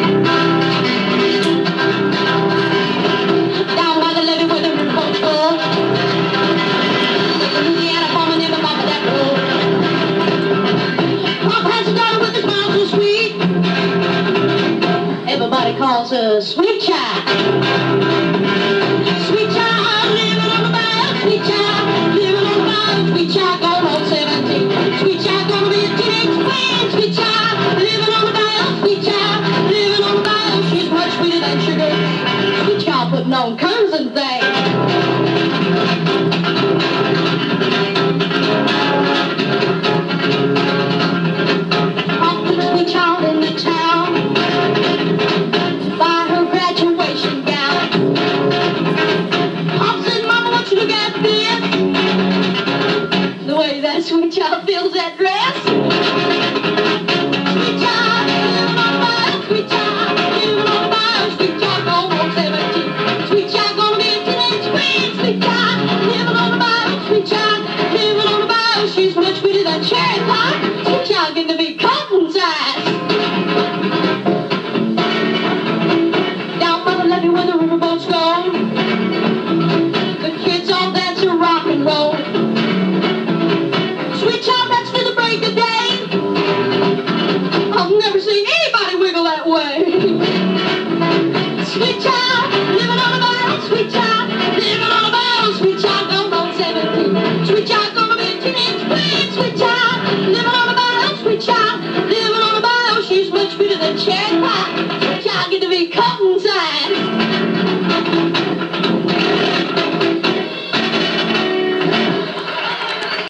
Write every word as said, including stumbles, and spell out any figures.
Down by the levee where the riverboats go. There's a Louisiana farmer never bought that road. Pop has a daughter with a smile so sweet. Everybody calls her Sweet Child.